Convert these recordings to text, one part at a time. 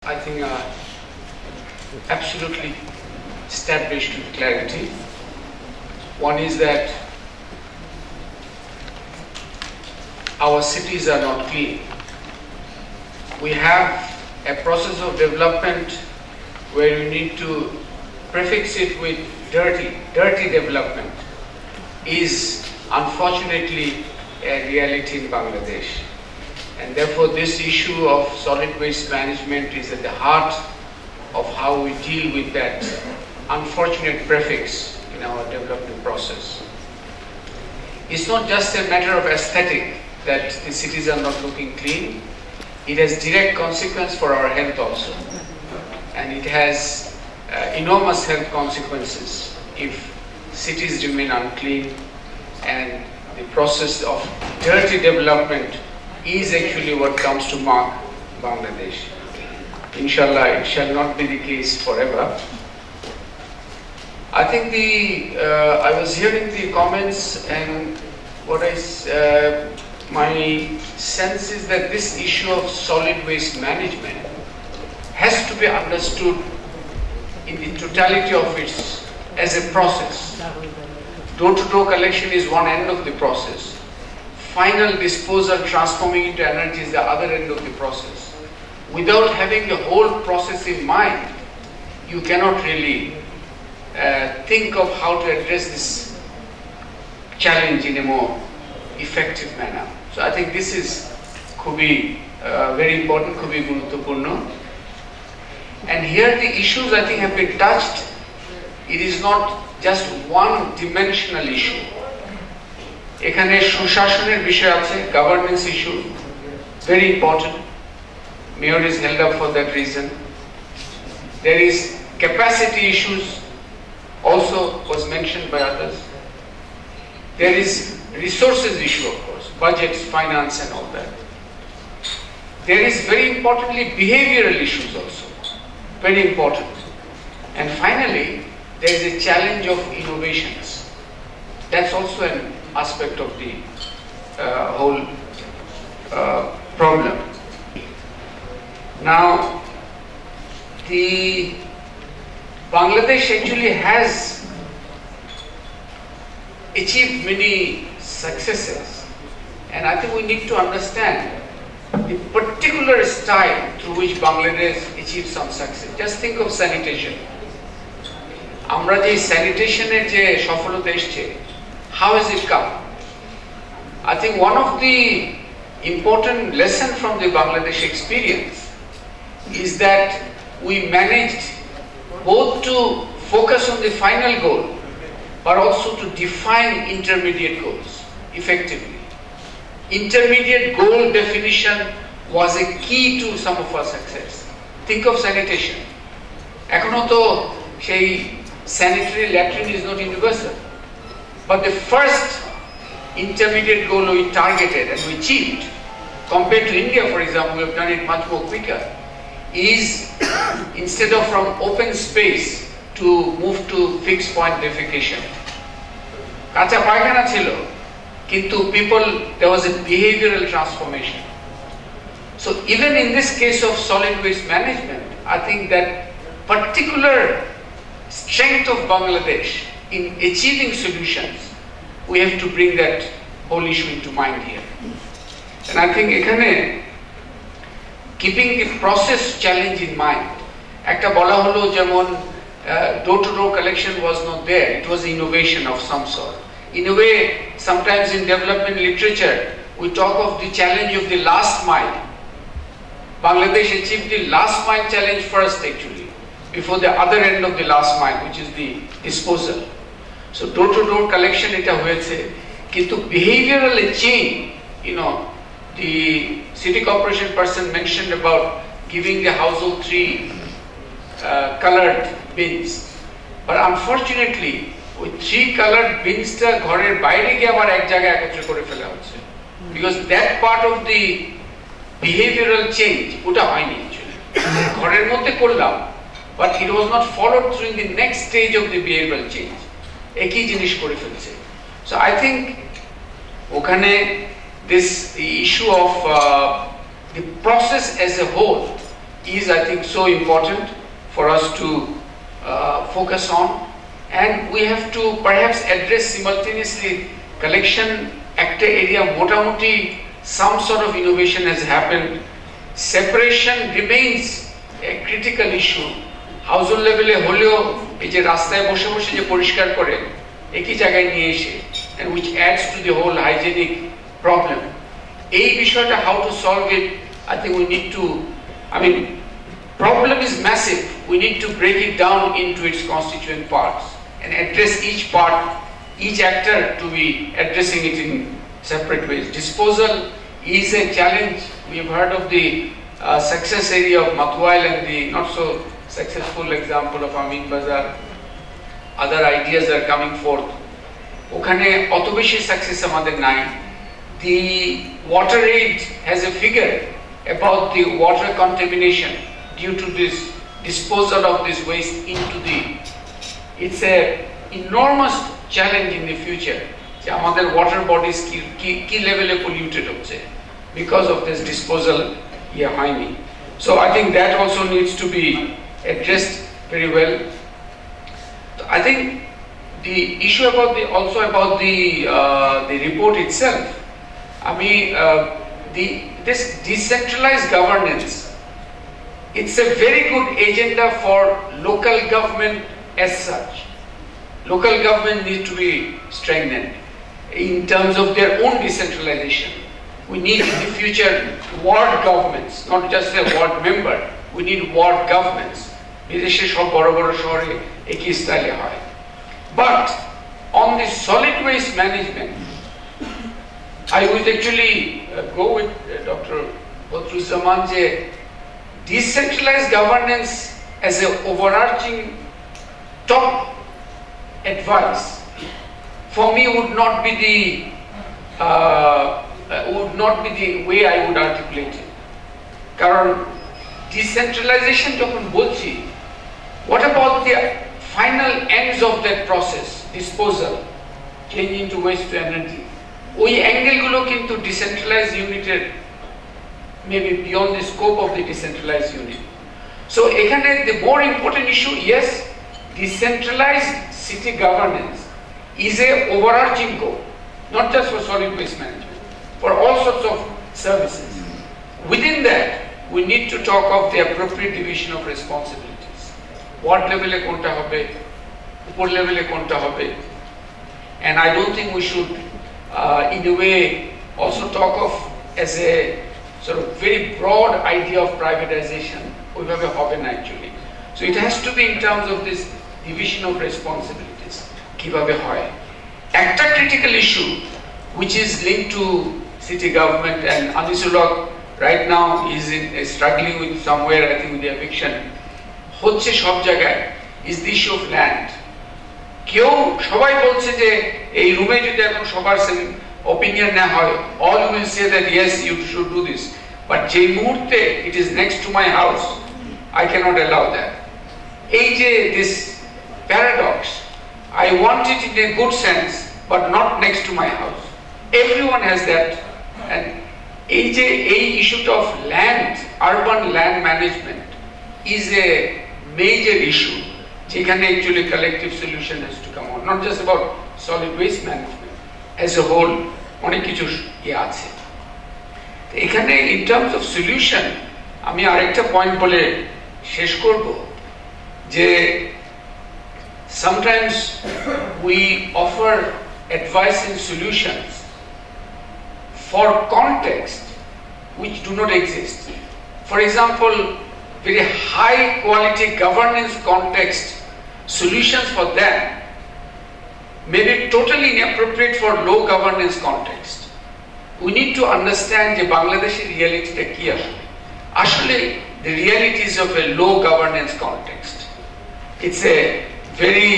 I think absolutely established with clarity. One is that our cities are not clean. We have a process of development where you need to prefix it with dirty development is unfortunately a reality in Bangladesh. And therefore this issue of solid waste management is at the heart of how we deal with that unfortunate prefix in our development process. It's not just a matter of aesthetic that the cities are not looking clean. It has direct consequence for our health also. And it has enormous health consequences if cities remain unclean, and the process of dirty development is actually what comes to mark Bangladesh. Inshallah, it shall not be the case forever. I think I was hearing the comments, and my sense is that this issue of solid waste management has to be understood in the totality of its as a process. Door-to-door collection is one end of the process. Final disposal, transforming into energy, is the other end of the process. Without having the whole process in mind, you cannot really think of how to address this challenge in a more effective manner. So I think this is could be very important, could be gurutopurno. And here the issues I think have been touched. It is not just one-dimensional issue. এখানে সুশাসনের বিষয় আছে, governance issue, very important. Mayor is held up for that reason. There is capacity issues, also was mentioned by others. There is resources issue, of course, budgets, finance and all that. There is very importantly behavioral issues also, very important. And finally, there is a challenge of innovations. That's also an aspect of the whole problem. Now, the Bangladesh actually has achieved many successes, and I think we need to understand the particular style through which Bangladesh achieved some success. Just think of sanitation. আমরা যে স্যানিটেশনের যে সফলতা এসেছে, how has it come? I think one of the important lesson from the Bangladesh experience is that we managed both to focus on the final goal but also to define intermediate goals effectively. Intermediate goal definition was a key to some of our success. Think of sanitation. এখনো তো সেই sanitary latrine is not universal. But the first intermediate goal we targeted and we achieved, compared to India, for example, we have done it much more quicker, is instead of from open space to move to fixed point defecation. Kacha paikana chilo, kintu people, there was a behavioral transformation. So even in this case of solid waste management, I think that particular strength of Bangladesh in achieving solutions, we have to bring that whole issue into mind here. And I think ekhane keeping the process challenge in mind, ekta bola holo jemon door-to-door collection was not there, it was innovation of some sort. In a way, sometimes in development literature, we talk of the challenge of the last mile. Bangladesh achieved the last mile challenge first actually, before the other end of the last mile, which is the disposal. So door-to-door collection এটা হয়েছে, কিন্তু behavioral change, the city corporation person mentioned about giving the household 3 colored bins. But unfortunately, ওই 3 colored bins টা ঘরের বাইরে গিয়ে আবার এক জায়গায় একত্র করে ফেলা হচ্ছে. Because that part of the behavioral change, ওটা হয়নি actually. ঘরের মধ্যে করলাম, but it was not followed through in the next stage of the behavioral change. একই জিনিস করে ফেলছে. So I think ওখানে this issue of the process as a whole is, I think, so important for us to focus on, and we have to perhaps address simultaneously collection একটা area মোটামুটি some sort of innovation has happened. Separation remains a critical issue. Household level হলেও এই যে রাস্তায় বসে বসে যে পরিষ্কার করে একই জায়গায় নিয়ে এসে, and which adds to the whole hygienic problem. এই বিষয়টা how to solve it, I think we need to, I mean, problem is massive. We need to break it down into its constituent parts and address each part, each actor to be addressing it in separate ways. Disposal is a challenge. We have heard of the success area of Mathuail and the not so successful example of Amin Bazar. Other ideas are coming forth. ওখানে অত বেশি success আমাদের নাই. The Water Aid has a figure about the water contamination due to this disposal of this waste into the, it's a enormous challenge in the future. যে আমাদের water bodies কি লেভেলে polluted হচ্ছে because of this disposal হয়নি. So I think that also needs to be addressed very well. So I think the issue about the report itself, I mean, this decentralized governance, it's a very good agenda for local government as such. Local government need to be strengthened in terms of their own decentralization. We need in the future ward governments, not just a ward member. We need ward governments. বিদেশে সব বড় বড় শহরে একই স্টাইলে হয়. But on the solid waste management, I would actually go with Dr. Badruzzaman যে decentralized governance as an overarching top advice for me would not be the way I would articulate it. কারণ decentralization যখন বলছি, what about the final ends of that process, disposal, change into waste to energy? ওই অ্যাঙ্গেলগুলো কিন্তু decentralized unit maybe beyond the scope of the decentralized unit. So এখানে the more important issue, yes, decentralized city governance is a overarching goal, not just for solid waste management, for all sorts of services. Within that, we need to talk of the appropriate division of responsibilities. What level e konta hobe, upor level e konta hobe, and I don't think we should, in a way, also talk of as a sort of very broad idea of privatization. ওইভাবে হবে না actually. So it has to be in terms of this division of responsibilities. কিভাবে হয়? একটা critical issue which is linked to city government, and Anisullah right now is struggling with somewhere, I think, with the eviction. হচ্ছে সব জায়গায় is the issue of land. কেউ সবাই বলছে যে এই রুমে যদি এখন সবার opinion না হয়, all will say that yes, you should do this. But যে মুহূর্তে it is next to my house, I cannot allow that. এই যে this paradox, I want it in a good sense, but not next to my house. Everyone has that, and এই issue of land, urban land management is a major issue. যেখানে actually collective solution has to come on, not just about solid waste management as a whole. অনেক কিছু আছে এখানে in terms of solution. আমি আরেকটা point বলে শেষ করব যে sometimes we offer advice and solutions for context which do not exist. For example, very high quality governance context, solutions for that may be totally inappropriate for low governance context. We need to understand the Bangladeshi reality ta ki ashole the realities of a low governance context. It's a very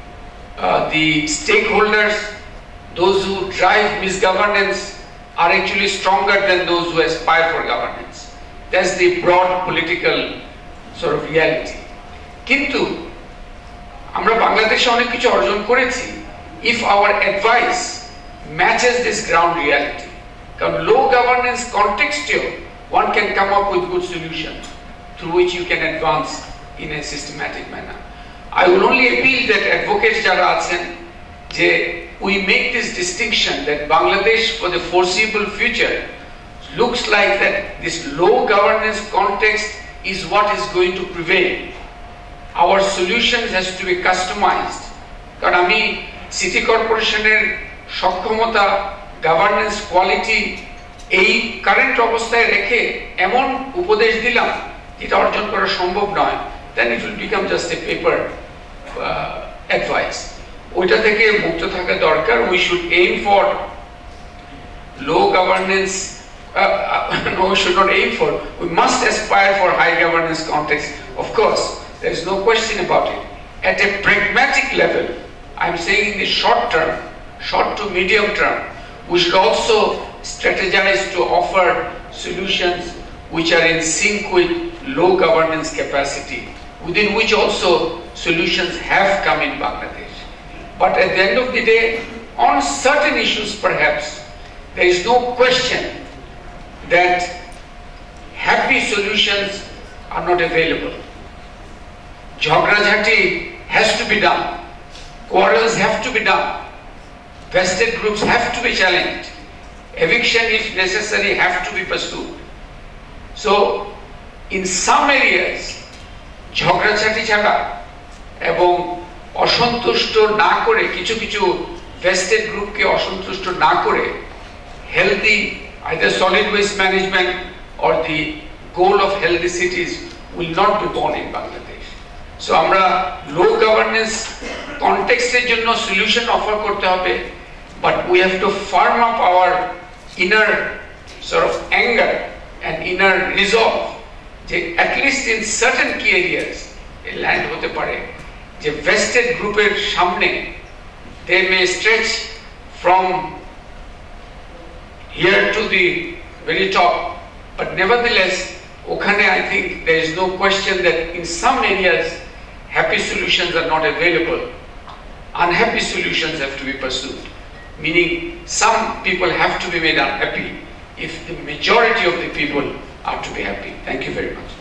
the stakeholders, those who drive misgovernance, are actually stronger than those who aspire for governance. That's the broad political sort of reality. Kintu আমরা বাংলাদেশে অনেক কিছু অর্জন করেছি if our advice matches this ground reality. Because low governance context one can come up with good solutions. through which you can advance in a systematic manner. I will only appeal that advocates jara achen je we make this distinction that Bangladesh for the foreseeable future looks like that this low governance context is what is going to prevail. Our solutions has to be customized. Karon ami city corporation er shokkhomota governance quality এই current অবস্থায় রেখে এমন উপদেশ দিলাম যেটা অর্জন করা সম্ভব নয়, then it will become just a paper advice. ওইটা থেকে মুক্ত থাকা দরকার. We should aim for low governance. No, we should not aim for. We must aspire for high governance context. Of course, there is no question about it. At a pragmatic level, I'm saying in the short term, short to medium term, we should also strategize to offer solutions which are in sync with low governance capacity, within which also solutions have come in Bangladesh. But at the end of the day, on certain issues perhaps, there is no question that happy solutions are not available. Jhagrajhati has to be done. Quarrels have to be done. Vested groups have to be challenged. Eviction, if necessary, have to be pursued. So, in some areas, ঝগড়াঝাটি ছাড়া এবং অসন্তুষ্ট না করে কিছু কিছু vested গ্রুপকে অসন্তুষ্ট না করে healthy either solid waste management or the goal of healthy cities will not be born in Bangladesh. So, আমরা low governance context এর জন্য solution offer করতে হবে, but we have to firm up our inner sort of anger and inner resolve যে at least in certain key areas a land হতে পারে যে vested গ্রুপের সামনে they may stretch from here to the very top, but nevertheless ওখানে I think there is no question that in some areas happy solutions are not available. Unhappy solutions have to be pursued, meaning some people have to be made unhappy if the majority of the people are to be happy. Thank you very much.